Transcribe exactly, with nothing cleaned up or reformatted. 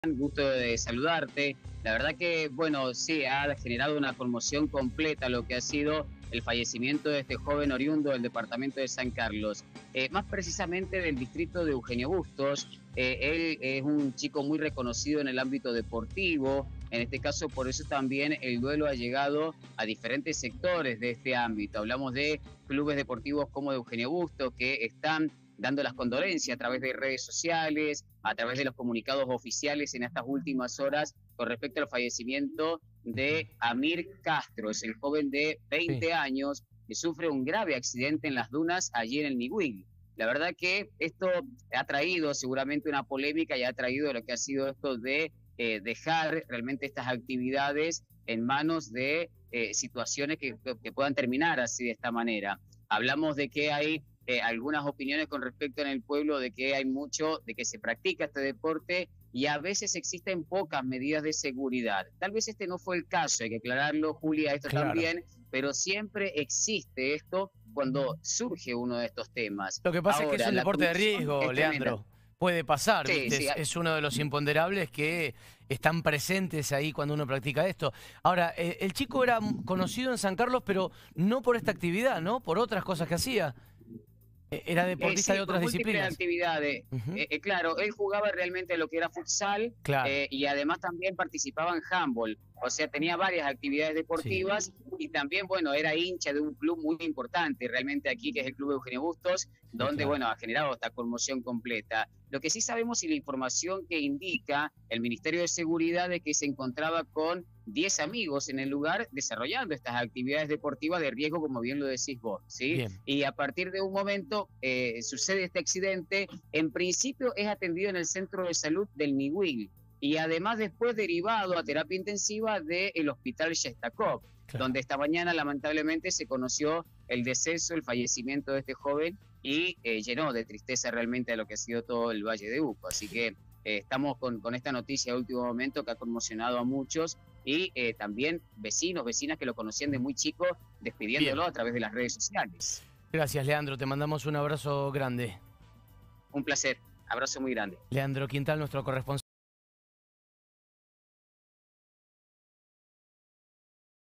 Gusto de saludarte. La verdad que, bueno, sí, ha generado una conmoción completa lo que ha sido el fallecimiento de este joven oriundo del departamento de San Carlos, eh, más precisamente del distrito de Eugenio Bustos. Eh, él es un chico muy reconocido en el ámbito deportivo. En este caso, por eso también el duelo ha llegado a diferentes sectores de este ámbito. Hablamos de clubes deportivos como de Eugenio Bustos, que están dando las condolencias a través de redes sociales, a través de los comunicados oficiales en estas últimas horas con respecto al fallecimiento de Amir Castro, es el joven de Sí. veinte años que sufre un grave accidente en las dunas allí en el Niwil. La verdad que esto ha traído seguramente una polémica y ha traído lo que ha sido esto de eh, dejar realmente estas actividades en manos de eh, situaciones que, que puedan terminar así de esta manera. Hablamos de que hay eh, algunas opiniones con respecto en el pueblo de que hay mucho, de que se practica este deporte y a veces existen pocas medidas de seguridad. Tal vez este no fue el caso, hay que aclararlo, Julia, esto Claro. también, pero siempre existe esto cuando surge uno de estos temas. Lo que pasa es que es Ahora, un la deporte de condición riesgo, es tremenda. Leandro. Puede pasar, Sí, ¿viste? sí. Es, es uno de los imponderables que están presentes ahí cuando uno practica esto. Ahora, eh, el chico era conocido en San Carlos, pero no por esta actividad, ¿no? Por otras cosas que hacía. Eh, Era Eh, deportista de sí, por otras múltiples disciplinas. actividades. Ujú. Eh, eh, claro, él jugaba realmente lo que era futsal Claro, eh, y además también participaba en handball. O sea, tenía varias actividades sí. deportivas y también, bueno, era hincha de un club muy importante realmente aquí, que es el Club Eugenio Bustos, Sí, donde, claro. bueno, ha generado esta conmoción completa. Lo que sí sabemos y la información que indica el Ministerio de Seguridad es que se encontraba con diez amigos en el lugar desarrollando estas actividades deportivas de riesgo, como bien lo decís vos, ¿sí? Bien. Y a partir de un momento eh, sucede este accidente. En principio es atendido en el centro de salud del Niwil y además después derivado a terapia intensiva del hospital Shestakov, Claro. donde esta mañana lamentablemente se conoció el deceso, el fallecimiento de este joven y eh, llenó de tristeza realmente a lo que ha sido todo el Valle de Uco. Así que eh, estamos con, con esta noticia de último momento que ha conmocionado a muchos y eh, también vecinos, vecinas que lo conocían de muy chico, despidiéndolo Bien. a través de las redes sociales. Gracias, Leandro. Te mandamos un abrazo grande. Un placer, abrazo muy grande. Leandro Quintal, nuestro corresponsal.